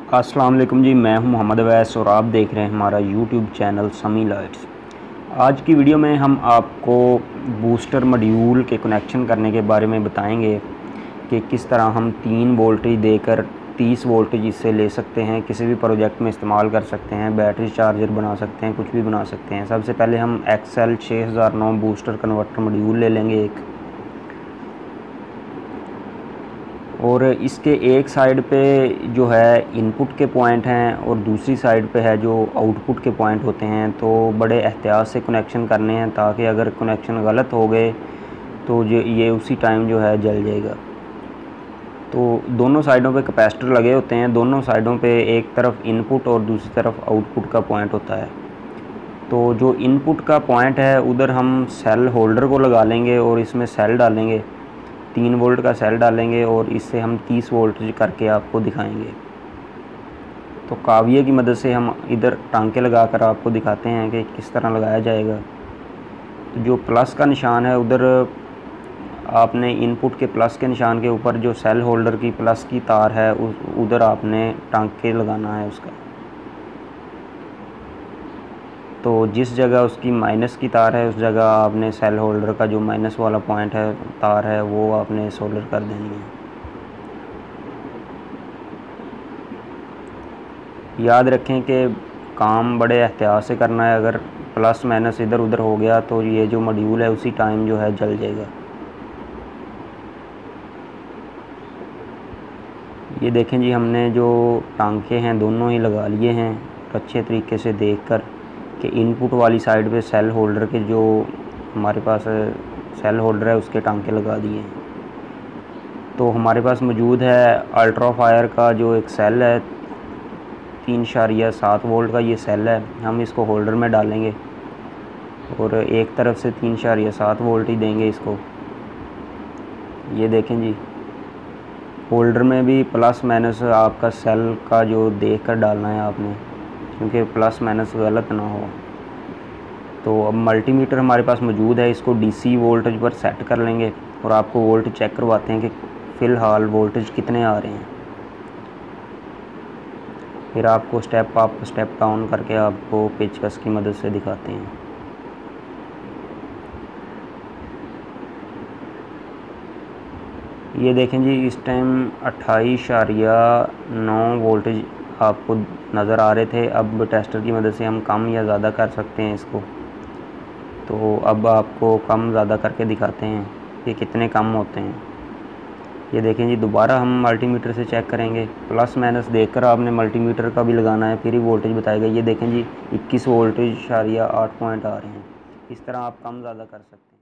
अस्सलाम वालेकुम जी, मैं हूं मोहम्मद अवैस और आप देख रहे हैं हमारा यूट्यूब चैनल समी लाइट्स। आज की वीडियो में हम आपको बूस्टर मॉड्यूल के कनेक्शन करने के बारे में बताएंगे कि किस तरह हम 3 वोल्टेज देकर 30 वोल्टेज इससे ले सकते हैं, किसी भी प्रोजेक्ट में इस्तेमाल कर सकते हैं, बैटरी चार्जर बना सकते हैं, कुछ भी बना सकते हैं। सबसे पहले हम XL 6009 बूस्टर कन्वर्टर मॉड्यूल ले लेंगे एक, और इसके एक साइड पे जो है इनपुट के पॉइंट हैं और दूसरी साइड पे है जो आउटपुट के पॉइंट होते हैं। तो बड़े एहतियात से कनेक्शन करने हैं ताकि अगर कनेक्शन गलत हो गए तो ये उसी टाइम जो है जल जाएगा। तो दोनों साइडों पे कैपेसिटर लगे होते हैं, दोनों साइडों पे एक तरफ इनपुट और दूसरी तरफ आउटपुट का पॉइंट होता है। तो जो इनपुट का पॉइंट है उधर हम सेल होल्डर को लगा लेंगे और इसमें सेल डालेंगे, 3 वोल्ट का सेल डालेंगे और इससे हम 30 वोल्ट करके आपको दिखाएंगे। तो काविये की मदद से हम इधर टांके लगाकर आपको दिखाते हैं कि किस तरह लगाया जाएगा। तो जो प्लस का निशान है उधर आपने इनपुट के प्लस के निशान के ऊपर जो सेल होल्डर की प्लस की तार है उधर आपने टांके लगाना है उसका। तो जिस जगह उसकी माइनस की तार है उस जगह आपने सेल होल्डर का जो माइनस वाला पॉइंट है तार है वो आपने सोल्डर कर देनी है। याद रखें कि काम बड़े एहतियात से करना है, अगर प्लस माइनस इधर उधर हो गया तो ये जो मॉड्यूल है उसी टाइम जो है जल जाएगा। ये देखें जी, हमने जो टांके हैं दोनों ही लगा लिए हैं अच्छे तरीके से देखकर कि इनपुट वाली साइड पे सेल होल्डर के जो हमारे पास सेल होल्डर है उसके टांके लगा दिए हैं। तो हमारे पास मौजूद है अल्ट्रा फायर का जो एक सेल है 3.7 वोल्ट का ये सेल है, हम इसको होल्डर में डालेंगे और एक तरफ से 3.7 वोल्ट ही देंगे इसको। ये देखें जी, होल्डर में भी प्लस माइनस आपका सेल का जो देख कर डालना है आपने, क्योंकि प्लस माइनस गलत ना हो। तो अब मल्टीमीटर हमारे पास मौजूद है, इसको डीसी वोल्टेज पर सेट कर लेंगे और आपको वोल्ट चेक करवाते हैं कि फ़िलहाल वोल्टेज कितने आ रहे हैं। फिर आपको स्टेप अप स्टेप डाउन करके आपको पेचकस की मदद से दिखाते हैं। ये देखें जी, इस टाइम 28.9 वोल्टेज आपको नज़र आ रहे थे। अब टेस्टर की मदद से हम कम या ज़्यादा कर सकते हैं इसको। तो अब आपको कम ज़्यादा करके दिखाते हैं कि कितने कम होते हैं। ये देखें जी, दोबारा हम मल्टीमीटर से चेक करेंगे, प्लस माइनस देखकर आपने मल्टीमीटर का भी लगाना है, फिर ही वोल्टेज बताएगा। ये देखें जी, 21 वोल्टेज 8 पॉइंट आ रहे हैं। इस तरह आप कम ज़्यादा कर सकते हैं।